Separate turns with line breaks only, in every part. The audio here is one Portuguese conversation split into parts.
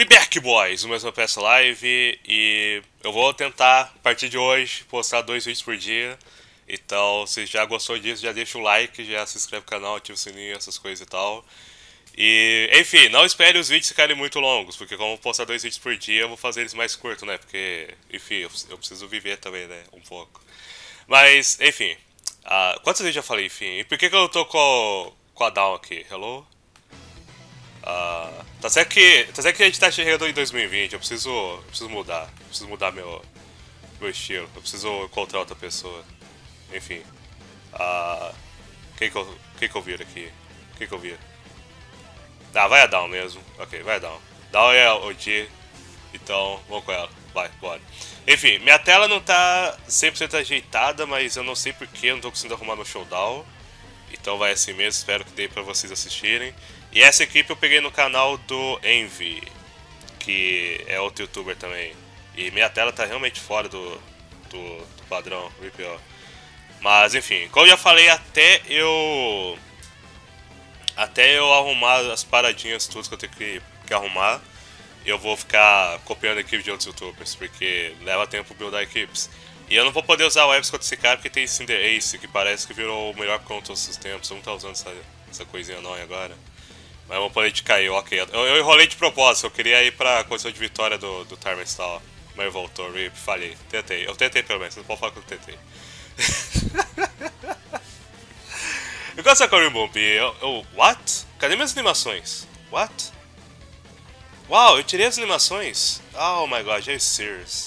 We back, boys! Mais uma peça live e eu vou tentar, a partir de hoje, postar 2 vídeos por dia. Então, se já gostou disso, já deixa o like, já se inscreve no canal, ativa o sininho, essas coisas e tal. E, enfim, não espere os vídeos ficarem muito longos, porque como eu vou postar 2 vídeos por dia, eu vou fazer eles mais curtos, né? Porque, enfim, eu preciso viver também, né? Um pouco. Mas, enfim, quantas vezes eu já falei, enfim? E por que eu tô com a down aqui? Hello? Tá certo que a gente tá chegando em 2020, eu preciso mudar. Eu preciso mudar meu estilo. Eu preciso encontrar outra pessoa. Enfim. Ah, quem que eu viro aqui? Quem que eu viro? Ah, vai a Down mesmo. Ok, vai a Down. Down é o G. Então, vamos com ela. Vai, bora. Enfim, minha tela não tá 100% ajeitada, mas eu não sei porquê, eu não tô conseguindo arrumar meu showdown. Então vai assim mesmo, espero que dê pra vocês assistirem. E essa equipe eu peguei no canal do Envy, que é outro youtuber também. E minha tela tá realmente fora do padrão, RPO. Mas enfim, como eu já falei, até eu arrumar as paradinhas tudo que eu tenho que arrumar, eu vou ficar copiando a equipe de outros youtubers, porque leva tempo buildar equipes. E eu não vou poder usar o Webs contra esse cara porque tem Cinder Ace, que parece que virou o melhor contra todos os tempos. Eu não tá usando essa coisinha não agora. Mas eu vou poder de cair, ok. Eu enrolei de propósito, eu queria ir pra condição de vitória do Timer Stall. Mas voltou, RIP, falhei. Tentei, eu tentei pelo menos, não pode falar que eu tentei. Eu gosto da Corin Bomb. What? Cadê minhas animações? What? Uau, eu tirei as animações. Oh my god, are you serious?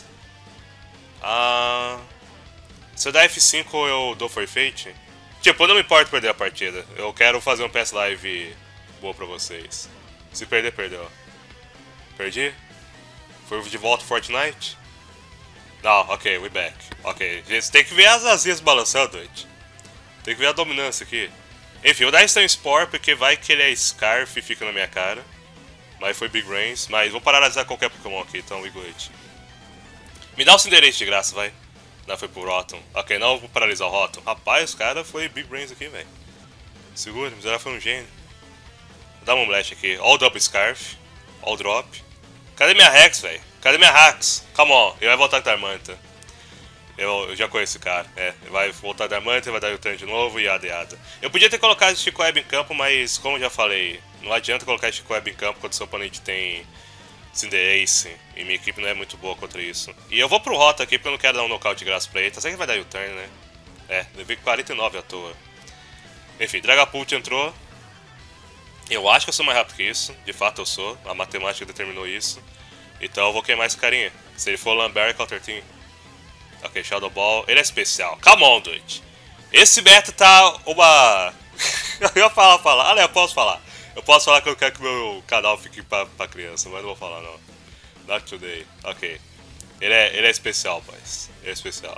Se eu dar F5 eu dou forfeit? Tipo, eu não me importo perder a partida. Eu quero fazer um PS Live boa pra vocês. Se perder, perdeu. Perdi? Foi de volta ao Fortnite? Não, ok, we back. Ok, gente, tem que ver as asinhas balançando, gente. Tem que ver a dominância aqui. Enfim, eu dar Stun Spore porque vai que ele é Scarf e fica na minha cara. Mas foi Big Brains. Mas vou parar de usar qualquer Pokémon aqui, então we good. Me dá o Cinderace de graça, vai. Não, foi pro Rotom. Ok, não vou paralisar o Rotom. Rapaz, o cara foi Big Brains aqui, velho. Segura, o miserável foi um gênio. Vou dar um Blast aqui. All Double Scarf. All Drop. Cadê minha Rex, velho? Cadê minha Hax? Come on, ele vai voltar com a Darmanta. Eu já conheço esse cara. É, ele vai voltar da Darmanta, vai dar o turn de novo e yada. Eu podia ter colocado esse Chico Web em campo, mas como eu já falei, não adianta colocar esse Chico Web em campo quando seu oponente tem Cinder Ace, e minha equipe não é muito boa contra isso. E eu vou pro Rota aqui porque eu não quero dar um nocaute de graça pra ele. Tá certo que vai dar o turn, né? É, levei 49 à toa. Enfim, Dragapult entrou. Eu acho que eu sou mais rápido que isso. De fato eu sou. A matemática determinou isso. Então eu vou queimar esse carinha. Se ele for Lambert, Counter Team. Ok, Shadow Ball. Ele é especial. Come on, dude. Esse meta tá uma... eu ia falar. Ah, não, eu posso falar. Eu posso falar que eu quero que o meu canal fique pra criança, mas não vou falar não. Not today. Ok. Ele é especial, boys. Ele é especial.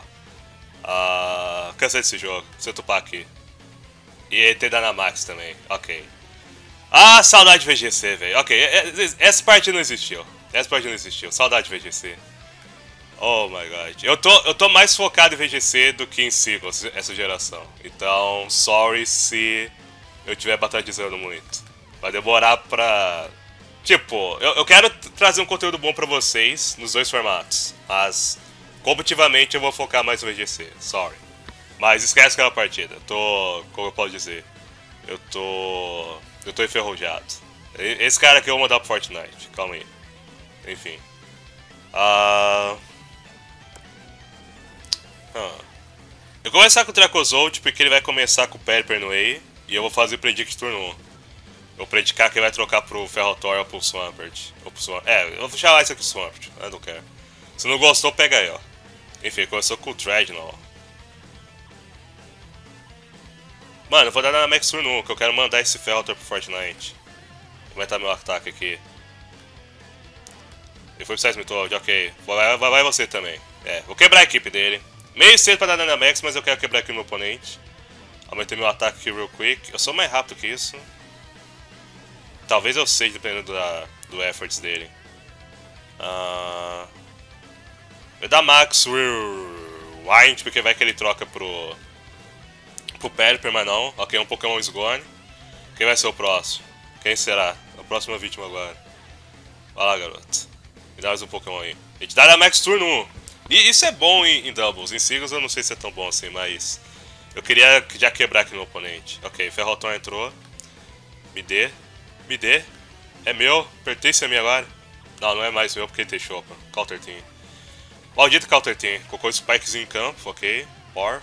Cansei desse jogo. Preciso tupar aqui. E ele tem Dynamax também. Ok. Saudade de VGC, velho. Ok, essa parte não existiu. Saudade de VGC. Oh my god. Eu tô mais focado em VGC do que em Seagulls essa geração. Então, sorry se eu estiver batizando muito. Vai demorar pra... Tipo, eu quero trazer um conteúdo bom pra vocês nos dois formatos. Mas, competitivamente, eu vou focar mais no VGC. Sorry. Mas esquece aquela partida. Como eu posso dizer? Eu tô enferrujado. Esse cara aqui eu vou mandar pro Fortnite. Calma aí. Enfim. Eu vou começar com o Dracozolt porque ele vai começar com o Pelipper no E. E eu vou fazer o Predict turno 1. Eu vou predicar que ele vai trocar pro Ferrothorn ou pro Swampert. Eu vou chamar isso aqui Swampert. Eu não quero. Se não gostou, pega aí, ó. Enfim, começou com o Dreadnought. Mano, eu vou dar na Max turno 1, que eu quero mandar esse Ferrothorn pro Fortnite. Vou aumentar meu ataque aqui. Ele foi pro Seismitoad, ok. Vai você também. Vou quebrar a equipe dele. Meio cedo pra dar Dynamax, mas eu quero quebrar aqui o meu oponente. Aumentei meu ataque aqui real quick. Eu sou mais rápido que isso. Talvez eu seja, dependendo do efforts dele. Vou dar Max Rewind, porque vai que ele troca pro Pelipper, mas não. Ok, um Pokémon is gone. Quem vai ser o próximo? Quem será? A próxima vítima agora. Vai lá, garoto. Me dá mais um Pokémon aí. A gente dá na Max turno 1. E isso é bom em doubles. Em singles eu não sei se é tão bom assim, mas... Eu queria já quebrar aqui no oponente. Ok, Ferrothorn entrou. Me dê. Me dê. É meu. Pertence a mim agora. Não, não é mais meu porque ele tem Chopper. Counter Team. Maldito Counter Team. Colocou spikezinho em campo. Ok. Morph.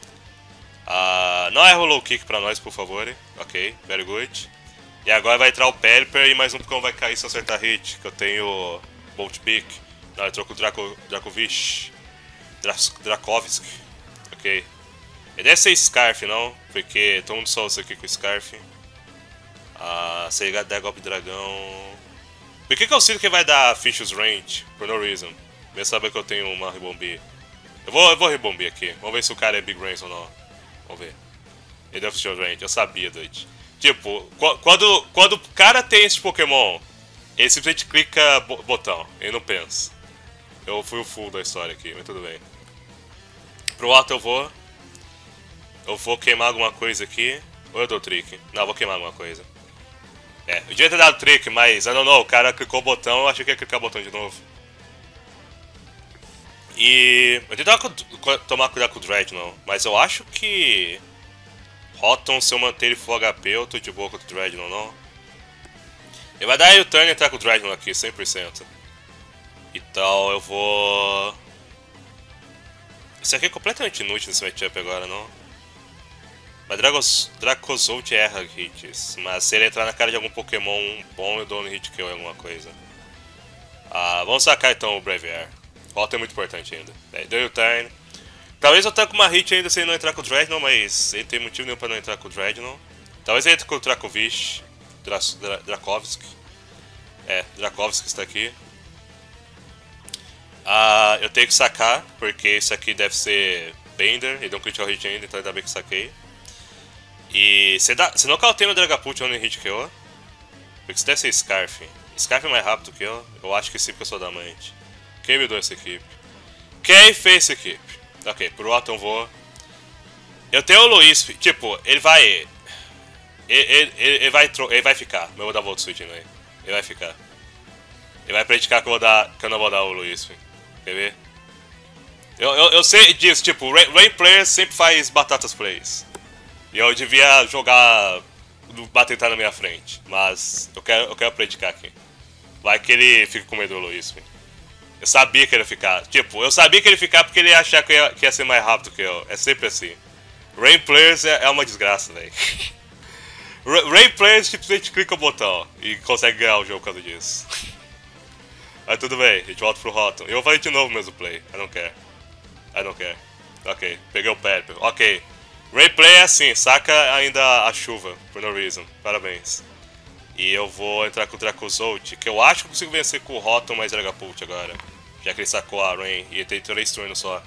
Não erra o low kick pra nós, por favor. Ok, very good. E agora vai entrar o Pelipper e mais um Pokémon vai cair se eu acertar hit. Que eu tenho Bolt Peak. Não, entrou com o Dracovish. Drakovsky. Ok. Ele deve ser Scarf, não? Porque todo mundo só usa aqui com Scarf. Seria dar golpe dragão. Por que eu sinto que vai dar Fisch's Range? Por no reason. Mesmo saber que eu tenho uma Ribombi. Eu vou Ribombi aqui. Vamos ver se o cara é Big Range ou não. Vamos ver. Ele deu Fisch's Range. Eu sabia, doido. Tipo, quando o cara tem esse Pokémon, ele simplesmente clica botão. Ele não pensa. Eu fui o full da história aqui, mas tudo bem. Pro alto eu vou. Eu vou queimar alguma coisa aqui. Ou eu dou trick? Não, eu vou queimar alguma coisa. É, eu devia ter dado trick, mas I don't know, o cara clicou o botão, eu achei que ia clicar o botão de novo. E... eu tentava tomar cuidado com o Dreadnought, mas eu acho que... Rotom, se eu manter ele full HP, eu tô de boa com o Dreadnought, não? Ele vai dar U-turn e entrar com o Dreadnought aqui, 100%. Então eu vou... Isso aqui é completamente inútil nesse matchup agora, não? Mas Dracozolt erra hits, mas se ele entrar na cara de algum Pokémon bom, eu dou no hit kill em alguma coisa. Vamos sacar então o Braviary. Volta é muito importante ainda. Deu o turn. Talvez eu tanque uma hit ainda se ele não entrar com o Dreadnought, mas ele tem motivo nenhum pra não entrar com o Dreadnought. Talvez ele entre com o Dracovish. Drakovsky. Drakovsky está aqui. Eu tenho que sacar, porque isso aqui deve ser Bender, ele deu um critical hit ainda, então ainda bem que saquei. E se não eu tenho o Dragapult no hit que eu. Porque isso deve ser Scarf. Scarf é mais rápido que eu. Eu acho que sim, porque eu sou adamante. Quem me deu essa equipe? Quem fez essa equipe? Ok, pro Otton eu vou. Eu tenho o Luiz, tipo, ele vai. Ele vai ficar. Eu vou dar Volt Switch nele. Ele vai ficar. Ele vai praticar que eu não vou dar o Luiz. Quer ver? Eu sei disso, tipo, Rain Players sempre faz batatas plays. E eu devia jogar Batentar na minha frente, mas eu quero praticar aqui. Vai que ele fica com medo do Luiz. Eu sabia que ele ia ficar. Tipo, eu sabia que ele ia ficar porque ele ia achar que ia ser mais rápido que eu. É sempre assim. Rain Players é uma desgraça, velho. Rain Players simplesmente clica o botão e consegue ganhar o jogo por causa disso. Mas tudo bem, a gente volta pro Rotom. Eu vou fazer de novo o mesmo play. I don't care. Ok, peguei o Pelipper. Ok. Rayplay é assim, saca ainda a chuva, por no reason. Parabéns. E eu vou entrar com o Dracozolt, que eu acho que eu consigo vencer com o Rotom mais Dragapult agora. Já que ele sacou a Rain e ele tem 3 turnos só.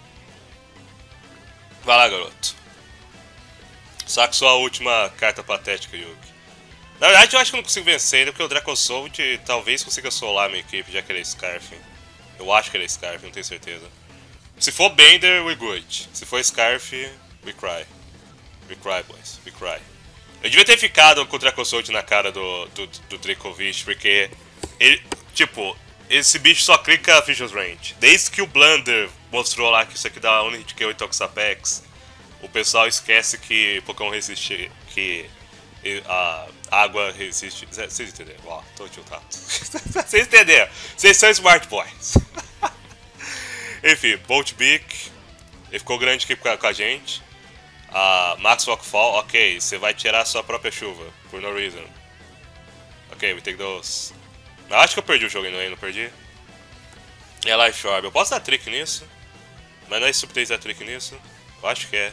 Vai lá, garoto. Saca sua última carta patética, Yugi. Na verdade, eu acho que eu não consigo vencer ele, porque o Dracozolt talvez consiga solar a minha equipe, já que ele é Scarf. Eu acho que ele é Scarf, não tenho certeza. Se for Bender, we good. Se for Scarf, we cry. We cry, boys. We cry. Eu devia ter ficado com o Dracozolt na cara do Dracovish, porque ele, tipo, esse bicho só clica Fisch's Range. Desde que o Blunder mostrou lá que isso aqui dá Hit Kill e Toxapex, o pessoal esquece que Pokémon resiste, que a água resiste. Vocês entenderam? Ó, tô tiltado. Vocês entenderam? Vocês são smart boys. Enfim, Bolt Beak. Ele ficou grande aqui com a gente. Max Rockfall, ok, você vai tirar a sua própria chuva, por no reason. Ok, we take those. Eu acho que eu perdi o jogo ainda, não perdi? É Life Orb, eu posso dar trick nisso? Mas não é estupidez dar trick nisso? Eu acho que é.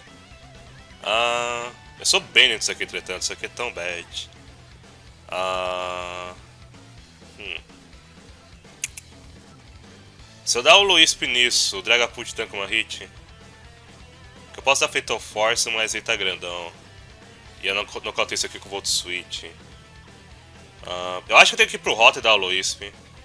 Eu sou bem nisso aqui, entretanto, isso aqui é tão bad. Se eu dar o Luisp nisso, o Dragapult tanca uma hit. Eu posso dar Fatal Force, mas ele tá grandão. E eu não contei isso aqui com o Volt Switch. Eu acho que eu tenho que ir pro Rota e dar o Luisp.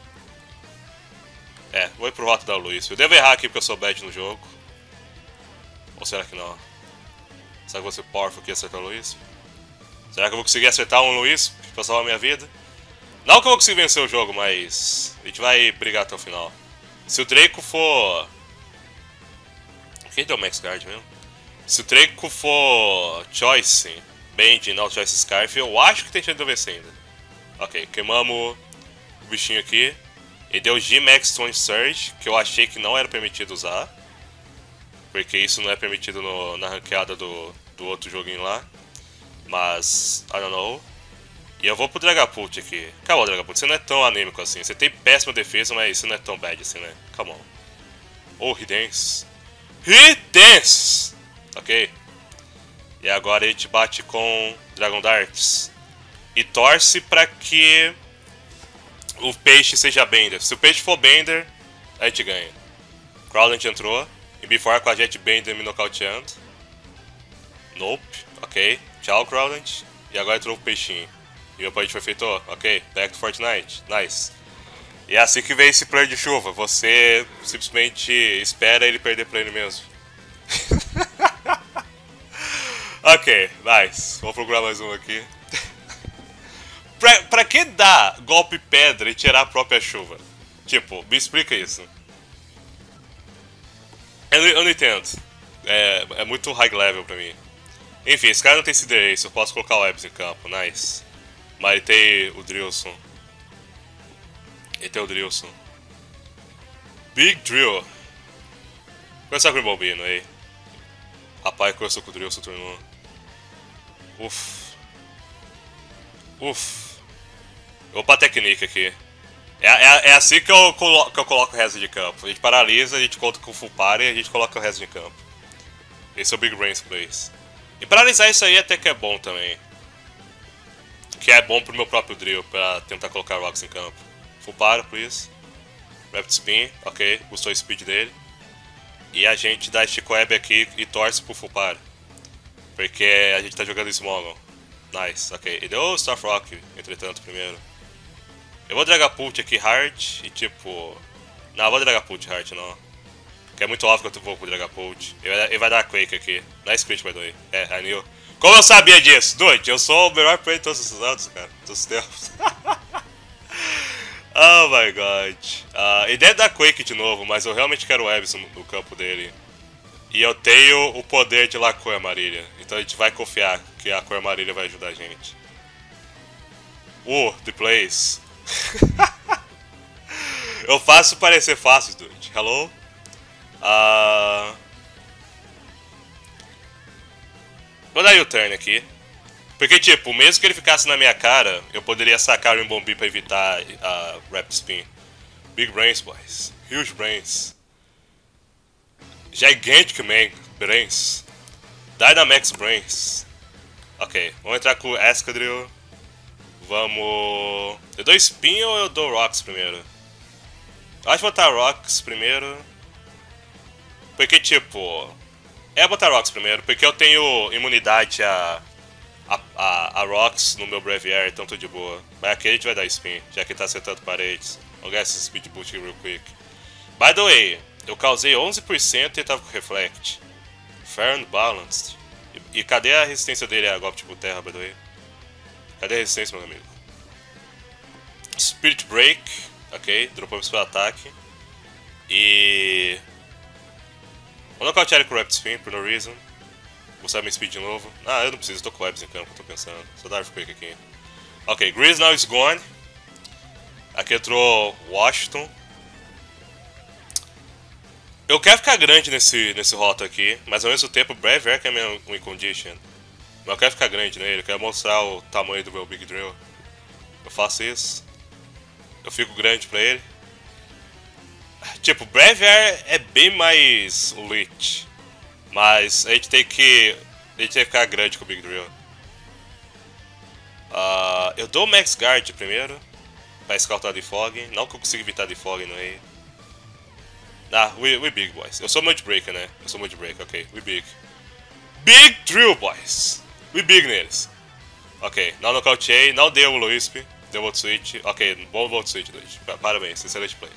Vou ir pro Rota e dar o Luisp. Eu devo errar aqui porque eu sou bad no jogo. Ou será que não? Será que eu vou ser powerful aqui e acertar o Luisp? Será que eu vou conseguir acertar um Luisp pra salvar a minha vida? Não que eu vou conseguir vencer o jogo, mas a gente vai brigar até o final. Se o Draco for... Quem deu o Max Guard mesmo? Se o Draco for Choice, Band, não Choice Scarf, eu acho que tem chance de eu vencer ainda. Ok, queimamos o bichinho aqui. Ele deu G-Max Stone Surge, que eu achei que não era permitido usar. Porque isso não é permitido na ranqueada do outro joguinho lá. Mas, I don't know. E eu vou pro Dragapult aqui. Calma, Dragapult, você não é tão anêmico assim. Você tem péssima defesa, mas você não é tão bad assim, né? Calma. Oh, Hidens. Hidens! Ok. E agora a gente bate com Dragon Darts. E torce pra que o peixe seja Bender. Se o peixe for Bender, a gente ganha. Crowdent entrou. E before com a Jet Bender me nocauteando. Nope. Ok. Tchau, Crowdent. E agora entrou o peixinho. E meu oponente foi feito, ok, back to Fortnite, nice. E é assim que vem esse plano de chuva, você simplesmente espera ele perder pra ele mesmo. Ok, nice, vou procurar mais um aqui. pra que dar golpe pedra e tirar a própria chuva? Tipo, me explica isso. Eu não entendo, é muito high level pra mim. Enfim, esse cara não tem Cinderace, eu posso colocar o Ebs em campo, nice. Mas ele tem o Drillson. Big Drill. Começar com o Bombino aí. Rapaz, começou com o Drillson turno 1. Uff. Eu vou pra Technique aqui. É assim que eu coloco o resto de campo. A gente paralisa, a gente conta com o full party e a gente coloca o resto de campo. Esse é o Big Brains Plays. E paralisar isso aí até que é bom também. Que é bom pro meu próprio drill, pra tentar colocar rocks em campo. Full para por isso. Rapid Spin, ok, gostou o speed dele. E a gente dá este web aqui e torce pro full para. Porque a gente tá jogando Smogon. Nice, ok. E deu o Starf Rock, entretanto, primeiro. Eu vou Dragapult aqui hard e tipo... Não, eu vou Dragapult hard não. Porque é muito óbvio que eu vou pro Dragapult. Ele vai dar Quake aqui. Nice crit, by the way. I knew. Como eu sabia disso? Dude, eu sou o melhor player de todos os anos, cara. Todos os tempos. Oh my god. Ele deve dar Quake de novo, mas eu realmente quero o Ebs no campo dele. E eu tenho o poder de lá cor amarilha. Então a gente vai confiar que a cor amarilha vai ajudar a gente. The plays. Eu faço parecer fácil, dude. Hello? Vou dar U-turn aqui. Porque, tipo, mesmo que ele ficasse na minha cara, eu poderia sacar o Bombi pra evitar a Rapid Spin. Big Brains, boys. Huge Brains. Gigantic Man Brains. Dynamax Brains. Ok, vamos entrar com o Escadrille. Vamos... Eu dou Spin ou eu dou Rocks primeiro? Eu acho que vou botar Rocks primeiro. Porque, tipo... botar Rocks primeiro, porque eu tenho imunidade a Rocks no meu Breviary, então tô de boa. Mas aqui a gente vai dar Spin, já que ele tá acertando paredes. Vamos ganhar esse Speed Boot aqui real quick. By the way, eu causei 11% e tava com Reflect. Fair and Balanced. E cadê a resistência dele a golpe tipo terra, by the way? Cadê a resistência, meu amigo? Spirit Break. Ok, dropamos pelo ataque. E... Vou nocautear ele com o Rapid Spin, por no reason. Vou usar meu speed de novo. Eu não preciso, eu tô com webs em campo, eu tô pensando. Só dar Earthquake aqui. Ok, Grease now is gone. Aqui entrou Washington. Eu quero ficar grande nesse rota aqui, mas ao mesmo tempo Breviary que é meu win condition. Mas eu quero ficar grande nele, eu quero mostrar o tamanho do meu Big Drill. Eu faço isso. Eu fico grande pra ele. Tipo, Breviary é bem mais lit. Mas a gente tem que ficar grande com o Big Drill. Eu dou o Max Guard primeiro. Pra escaltar de Fog. Não que eu consiga evitar de Fog no meio. We big, boys. Eu sou Multibreaker, né? Eu sou Multibreaker, ok. We big. Big Drill, boys! We big neles. Ok, não nocauteei, não deu o Luisp. Deu outro switch. Ok, bom outro switch, Luigi. Parabéns, excelente play.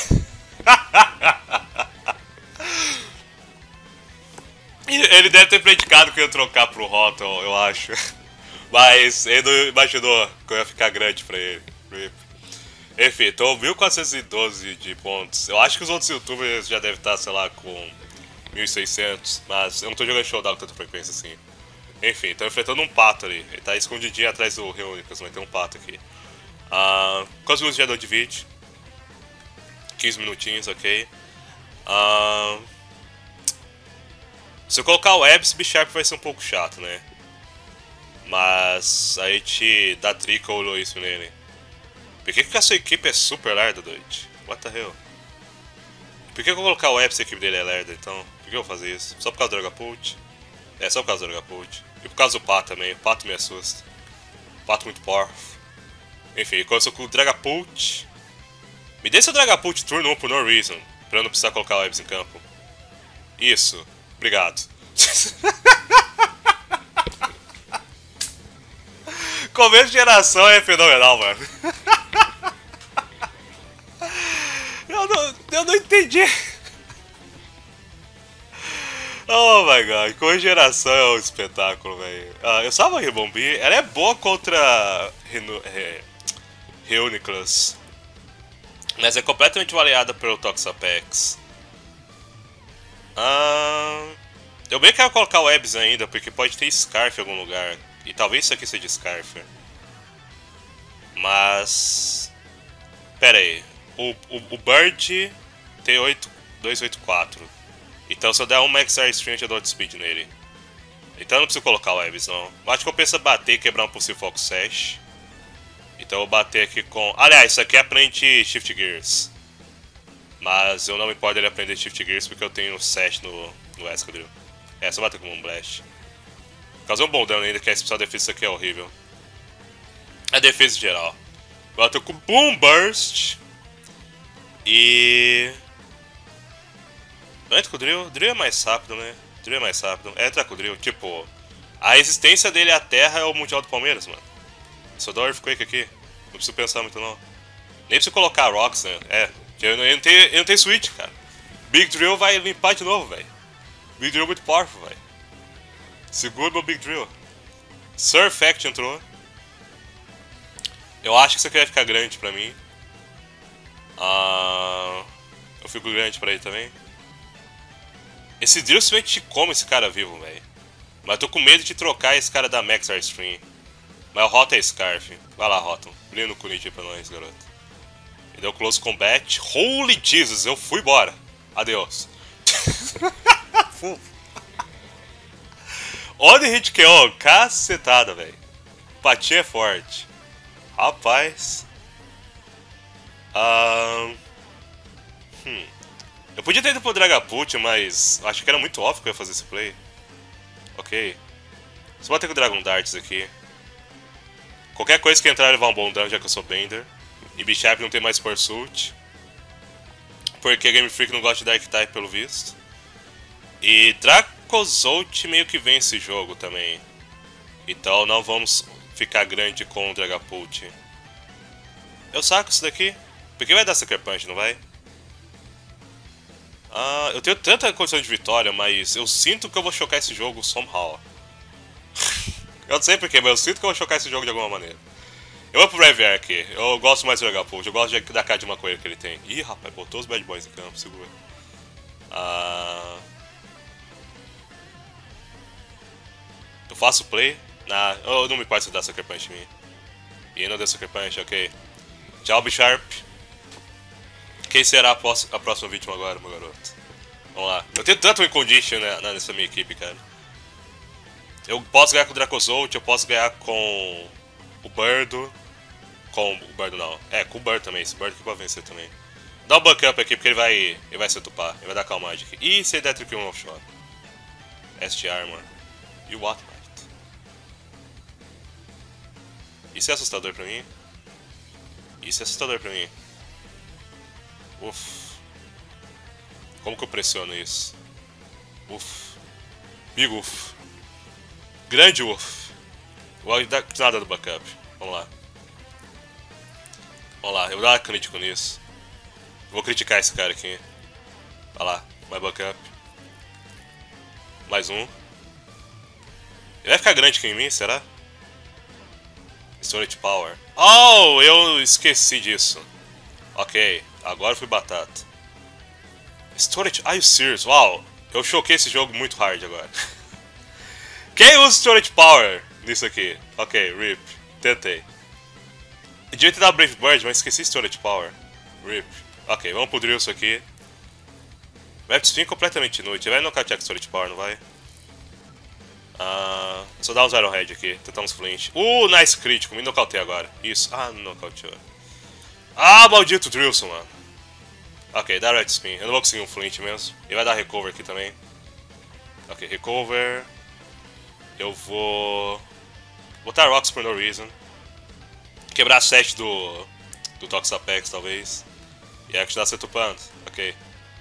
Ele deve ter predicado que eu ia trocar pro Rotten, eu acho. Mas ele não imaginou que eu ia ficar grande pra ele. RIP. Enfim, tô 1412 de pontos. Eu acho que os outros youtubers já devem estar, sei lá, com 1600, mas eu não tô jogando Showdown com tanta frequência assim. Enfim, tô enfrentando um pato ali. Ele tá escondidinho atrás do Reúnicas, mas tem um pato aqui. Quantos minutos já deu de vídeo? 15 minutinhos, ok. Se eu colocar o Ebs, B-Sharp vai ser um pouco chato, né? Mas a gente dá trica ou isso nele. Por que a sua equipe é super lerda, doide? What the hell? Por que eu vou colocar o Ebs se a equipe dele é lerda, então? Por que eu vou fazer isso? Só por causa do Dragapult? É, só por causa do Dragapult. E por causa do Pato também. O Pato me assusta. O Pato muito powerful. Enfim, quando eu sou com o Dragapult... Me dê seu Dragapult turno 1 por no reason, pra eu não precisar colocar o Ebs em campo. Isso. Obrigado. Começo de geração é fenomenal, mano. Eu não entendi. Oh my god, começo de geração é um espetáculo, velho. Eu salvo a Rebombi, ela é boa contra Reuniclus, mas é completamente variada pelo Toxapex. Eu bem quero colocar o Ebs ainda, porque pode ter Scarf em algum lugar. E talvez isso aqui seja Scarf. Mas... Pera aí. O Bird tem 284. Então se eu der um Max Air Strength eu dou Speed nele. Então eu não preciso colocar o Ebs não. Eu acho que compensa bater e quebrar um possível Fox Sash. Então eu vou bater aqui com... Aliás, isso aqui aprende Shift Gears. Mas eu não me importo ele aprender Shift Gears porque eu tenho 7 no Escadrille. É, só bater com um Blast. Causou um bom dano ainda, que a especial defesa isso aqui é horrível. A defesa em geral. Agora eu tô com Boom Burst. E... Entra com o Drill. Drill é mais rápido, né? Drill é mais rápido. Entra com o Drill. Tipo, a resistência dele à terra é o Mundial do Palmeiras, mano. Só dá o Earthquake aqui. Não preciso pensar muito, não. Nem preciso colocar Rocks, né? É. Eu não tenho Switch, cara. Big Drill vai limpar de novo, velho. Big Drill é muito powerful, velho. Segura meu Big Drill. Surfact entrou. Eu acho que isso aqui vai ficar grande pra mim. Eu fico grande pra ele também. Esse Drill simplesmente come esse cara vivo, velho. Mas eu tô com medo de trocar esse cara da Max Airstream. Mas o Rota é Scarf. Vai lá, Rotom. Brilha no Kuniji pra nós, garoto. Ele deu Close Combat. Holy Jesus, eu fui embora. Adeus. Onde hit KO? Cacetada, velho. Patinha é forte. Rapaz. Eu podia ter ido pro Dragapult, mas acho que era muito óbvio que eu ia fazer esse play. Ok. Só bater com o Dragon Darts aqui. Qualquer coisa que entrar levar um bom dano, já que eu sou Bender. E Bishop não tem mais Pursuit. Porque Game Freak não gosta de Dark Type, pelo visto. E Dracozolt meio que vence esse jogo também. Então não vamos ficar grande com o Dragapult. Eu saco isso daqui. Porque vai dar Sucker Punch, não vai? Eu tenho tanta condição de vitória, mas eu sinto que eu vou chocar esse jogo somehow. Eu não sei porquê, mas eu sinto que eu vou chocar esse jogo de alguma maneira. Eu vou pro Breviar aqui. Eu gosto mais do Dragapult. Eu gosto da cara de maconha que ele tem. Ih, rapaz, botou os Bad Boys em campo. Segura. Eu faço play. Eu não me importa se dá Sucker Punch em mim. E não deu Sucker Punch, ok. Tchau, Bisharp. Quem será a próxima vítima agora, meu garoto? Vamos lá. Eu tenho tanto Win Condition nessa minha equipe, cara. Eu posso ganhar com o Dracozolt, eu posso ganhar com o Birdo. Com o Birdo não. Com o Bird também. Esse Bird aqui pode vencer também. Dá um buck up aqui porque ele vai se atupar. Ele vai dar calmagem aqui. E se ele der Trick 1 Offshore? ST Armor. E o What Knight. Isso é assustador pra mim? Isso é assustador pra mim. Uff. Como que eu pressiono isso? Uff. Big uff. Grande uff. Vou dar nada do backup. Vamos lá. Vamos lá, eu vou dar uma crítica nisso. Vou criticar esse cara aqui. Vai lá, mais backup. Mais um. Ele vai ficar grande aqui em mim, será? Storage Power. Oh, eu esqueci disso. Ok, agora fui batata. Storage... Are you serious? Uau, eu choquei esse jogo muito hard agora. Quem usa Storage Power nisso aqui? Ok, RIP. Tentei. Eu devia ter dado Brave Bird, mas esqueci Storage Power. RIP. Ok, vamos pro Drilson aqui. Rapid Spin completamente inútil. Vai nocautear com Storage Power, não vai? Só dá um Zero Head aqui. Tentar uns Flint. Nice crítico. Me nocautei agora. Isso. Não nocauteou. Maldito Drilson, mano. Ok, dá Rapid Spin. Eu não vou conseguir um Flint mesmo. Ele vai dar Recover aqui também. Ok, Recover. Eu vou... botar Rocks for no reason. Quebrar 7 do Toxapex, talvez. E é que dá setupando. Ok.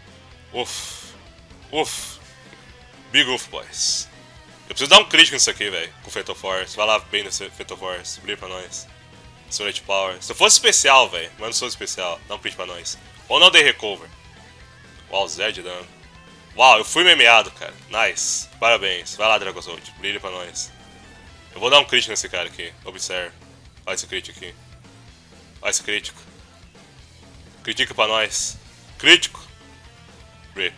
Uff. Big uff, boys. Eu preciso dar um crítico nisso aqui, velho. Com Fatal Force. Vai lá bem nesse Fatal Force. Brilha pra nós. Storage Power. Se eu fosse especial, velho. Mas não sou especial. Dá um crítico pra nós. Ou não dei recover. Uau, 0 de dano. Uau, eu fui memeado, cara. Nice. Parabéns. Vai lá, Dragozold. Brilha pra nós. Eu vou dar um crítico nesse cara aqui. Observe. Olha esse crítico aqui. Olha esse crítico. Critica pra nós. Crítico. RIP.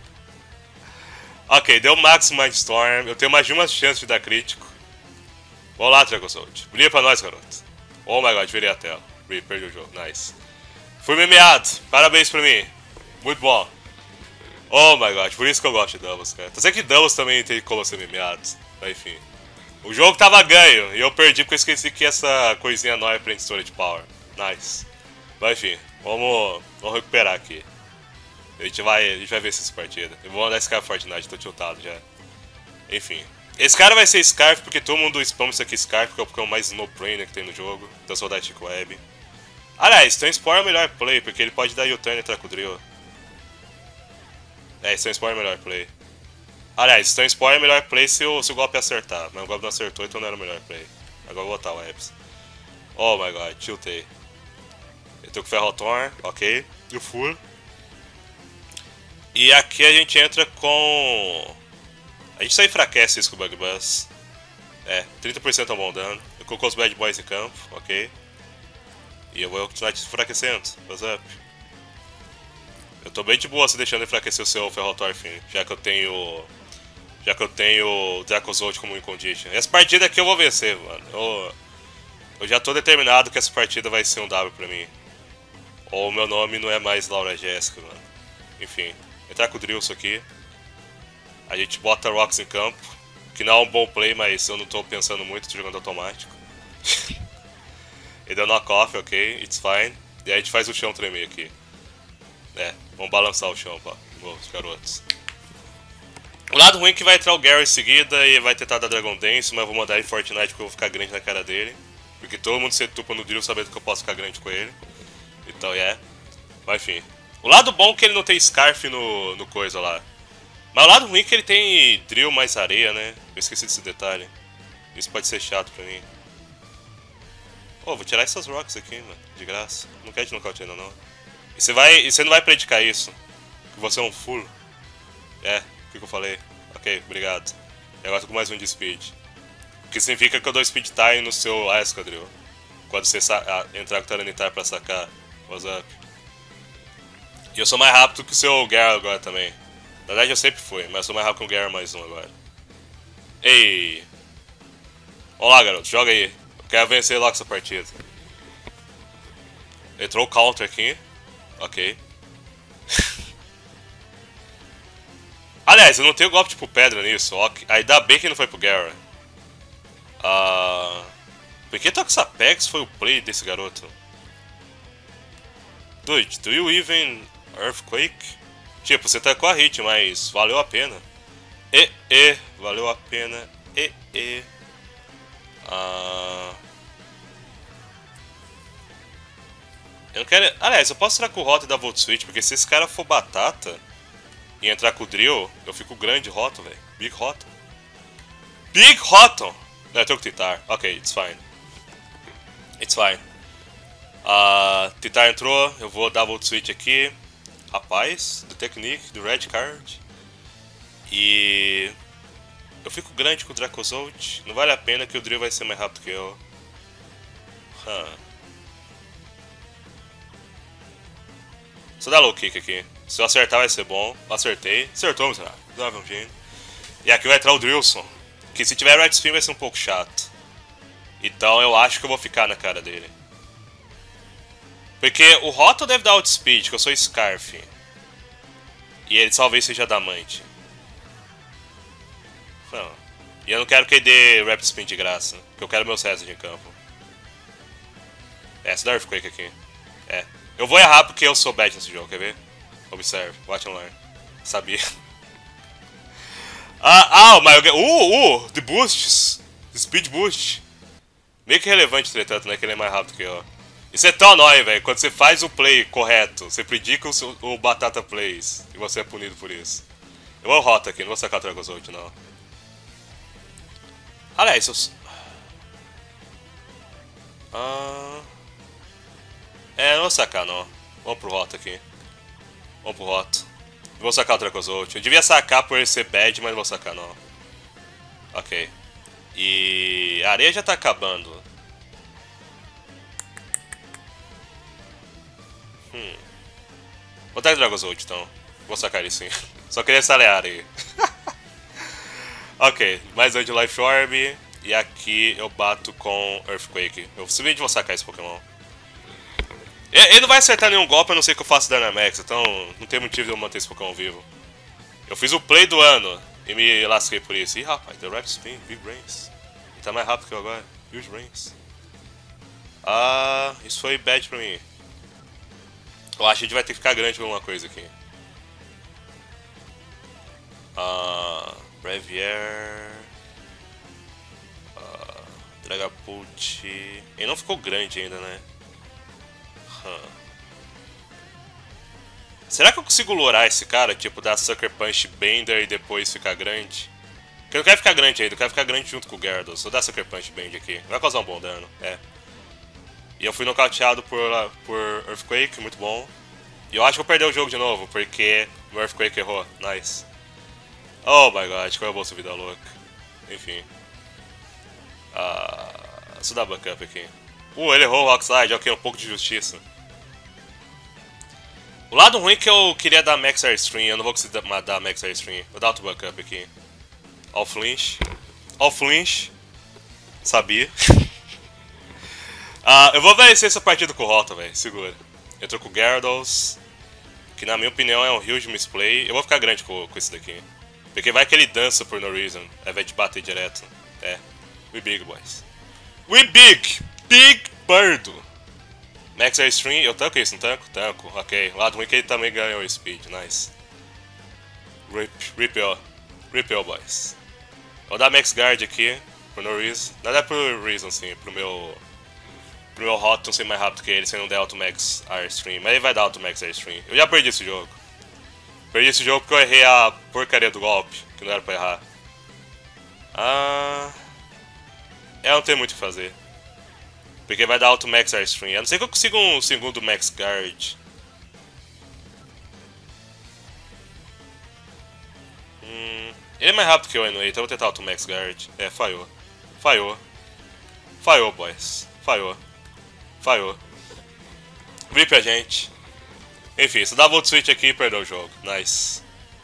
Ok, deu Max Mindstorm. Eu tenho mais de uma chance de dar crítico. Vamos lá, Dragozold. Brilha pra nós, garoto. Oh my god, virei a tela. RIP, perdi o jogo. Nice. Fui memeado. Parabéns pra mim. Muito bom. Oh my god, por isso que eu gosto de Doubles, cara. Tá certo que Doubles também tem como ser memeado. Mas enfim. O jogo tava ganho e eu perdi porque eu esqueci que essa coisinha nova prende Storage Power. Nice. Mas enfim, vamos recuperar aqui. A gente vai ver essa partida. Eu vou mandar esse cara Fortnite, tô tiltado já. Enfim. Esse cara vai ser Scarf porque todo mundo spama isso aqui Scarf, porque é o mais no-brainer que tem no jogo. Então sou da Chico Web. Aliás, Transport é o melhor play, porque ele pode dar U-turn e entrar com o Drill. Transport é o melhor play. Aliás, Transport é o melhor play se o golpe acertar. Mas o golpe não acertou, então não era o melhor play. Agora eu vou botar o Webs. Oh my god, tiltei. Eu tô com Ferrothorn, ok. E o Full. E aqui a gente entra com... a gente só enfraquece isso com o Bug Buzz. 30% é um bom dano. Eu coloco os Bad Boys em campo, ok. E eu vou continuar te enfraquecendo. What's up? Eu tô bem de boa se deixando enfraquecer o seu Ferrothorn, filho. Já que eu tenho o Dracozold como Incondition. Essa partida aqui eu vou vencer, mano. Eu já tô determinado que essa partida vai ser um W pra mim. Ou o meu nome não é mais Laura Jéssica, mano. Enfim. Entrar com o Drilson aqui. A gente bota Rocks em campo. Que não é um bom play, mas eu não tô pensando muito, tô jogando automático. Ele deu knock-off, ok, it's fine. E aí a gente faz o chão tremer aqui. Vamos balançar o chão, pá, os garotos. O lado ruim é que vai entrar o Gary em seguida e vai tentar dar Dragon Dance, mas eu vou mandar ele Fortnite porque eu vou ficar grande na cara dele. Porque todo mundo se tupa no Drill sabendo que eu posso ficar grande com ele. Então, Mas enfim. O lado bom é que ele não tem Scarf no coisa lá. Mas o lado ruim é que ele tem Drill mais areia, né? Eu esqueci desse detalhe. Isso pode ser chato pra mim. Vou tirar essas rocks aqui, mano. De graça. Não quero te nocautear ainda não. E você não vai predicar isso. Que você é um full. O que eu falei? Ok, obrigado. E agora tô com mais um de speed. O que significa que eu dou speed time no seu Escadril. Quando você entrar com o Tyranitar pra sacar. What's up? E eu sou mais rápido que o seu Gare agora também. Na verdade eu sempre fui, mas eu sou mais rápido que o Gare mais um agora. Ei! Vamos lá, garoto, joga aí. Eu quero vencer logo essa partida. Entrou o counter aqui. Ok. Aliás, eu não tenho golpe tipo pedra nisso. Okay. Ainda bem que não foi pro Gare. Por que Toxapex foi o play desse garoto? Dude, do you even Earthquake? Tipo, você tá com a hit, mas valeu a pena. Valeu a pena. Eu não quero... Aliás, eu posso entrar com o Roto e dar Volt Switch, porque se esse cara for batata e entrar com o Drill, eu fico grande Roto, velho. Big Roto. Big Roto! Não, eu tenho que Titar. Ok, it's fine. It's fine. Titar entrou, eu vou dar Volt Switch aqui. Rapaz, do Technique, do Red Card. E... eu fico grande com o Dracozold. Não vale a pena que o Drill vai ser mais rápido que eu. Ah. Só dá low kick aqui. Se eu acertar vai ser bom. Acertei. Acertou, miserável. Dava um gênio. E aqui vai entrar o Drillson. Que se tiver Red Spin vai ser um pouco chato. Então eu acho que eu vou ficar na cara dele. Porque o Roto deve dar outspeed, que eu sou Scarf. E ele talvez seja Adamante. Não. E eu não quero que ele dê Rapid Spin de graça. Porque eu quero meus restos em campo. Essa da Earthquake aqui. É. Eu vou errar porque eu sou bad nesse jogo, quer ver? Observe, watch and learn. Sabia. Mas eu... The boosts. The speed boost. Meio que relevante, entretanto, né? Que ele é mais rápido que eu. Isso é tão annoying, velho. Quando você faz o play correto, você predica o Batata Plays. E você é punido por isso. Eu vou rota aqui, não vou sacar o Dragozolt, não. Aliás, eu... não vou sacar, não. Vamos pro rota aqui. Vamos pro rota. Não vou sacar o Dracozolt. Eu devia sacar por ele ser bad, mas não vou sacar, não. Ok. E a areia já tá acabando. Vou dar o Dragozolt, então. Vou sacar ele sim. Só queria salear aí. Ok, mais um de Life Orb. E aqui eu bato com Earthquake. Eu simplesmente vou sacar esse Pokémon. Ele não vai acertar nenhum golpe, a não ser que eu faça Dynamax. Então não tem motivo de eu manter esse Pokémon vivo. Eu fiz o play do ano e me lasquei por isso. Ih, rapaz, The Rapid Spin, Big Brains. Ele tá mais rápido que eu agora. Huge Brains. Isso foi bad pra mim. Eu acho que a gente vai ter que ficar grande com alguma coisa aqui. Bravier. Dragapult. Ele não ficou grande ainda, né? Será que eu consigo lurar esse cara? Tipo, dar Sucker Punch Bender e depois ficar grande? Porque eu não quero ficar grande ainda, eu quero ficar grande junto com o Gyarados. Vou dar Sucker Punch Bend aqui. Vai causar um bom dano, é. E eu fui nocauteado por Earthquake, muito bom. E eu acho que eu perdi o jogo de novo, porque o Earthquake errou. Nice. Oh my god, qual é a bolsa vida louca? Enfim. Deixa eu dar backup aqui. Ele errou o Rock Slide, ok, um pouco de justiça. O lado ruim é que eu queria dar Max Airstream, eu não vou conseguir dar Max Airstream. Vou dar outro backup aqui. All flinch. All flinch. Sabia. Eu vou vencer essa partida com o Rota, velho. Segura. Entrou com o Gyarados, que na minha opinião é um huge misplay. Eu vou ficar grande com esse daqui. Porque vai que ele dança por no reason, ao invés de bater direto. É. We big, boys. We big! Big Bird! Max Airstream, eu tanco isso, não tanco? Tanco, ok. Lado ruim que ele também ganhou speed, nice. Rip, boys. Vou dar Max Guard aqui, por no reason. Nada é por reason, sim, pro meu Rotom ser mais rápido que ele, se ele não der Auto Max Airstream. Mas ele vai dar Auto Max Airstream. Eu já perdi esse jogo. Perdi esse jogo porque eu errei a porcaria do golpe, que não era pra errar. Eu não tenho muito o que fazer. Porque vai dar Auto Max Airstream. A não ser que eu consiga um segundo Max Guard. Ele é mais rápido que eu, anyway, então eu vou tentar Auto Max Guard. É, falhou. Falhou, boys. Falhou. Rip a gente. Enfim, se dá Volt Switch aqui e perdeu o jogo. Nice.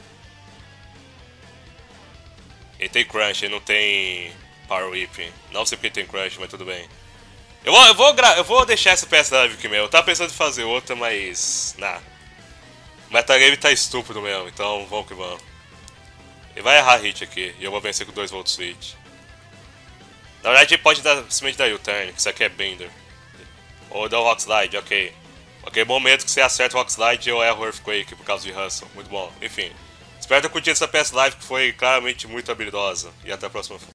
Ele tem Crunch, ele não tem Power Whip. Não sei porque ele tem Crunch, mas tudo bem. Eu vou deixar essa peça da live aqui mesmo. Eu tava pensando em fazer outra, mas... O metagame tá estúpido mesmo, então vamos que vamos. Ele vai errar hit aqui, e eu vou vencer com 2 Volt Switch. Na verdade ele pode simplesmente dar U-Turn, que isso aqui é Bender. Ou dar o Rock Slide, ok. Ok, momento que você acerta o Rock Slide eu erro o Earthquake por causa de Hustle. Muito bom, enfim. Espero ter curtido essa PS Live que foi claramente muito habilidosa. E até a próxima.